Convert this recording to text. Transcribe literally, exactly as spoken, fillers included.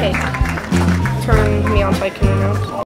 Okay. Turn me on so I can announce.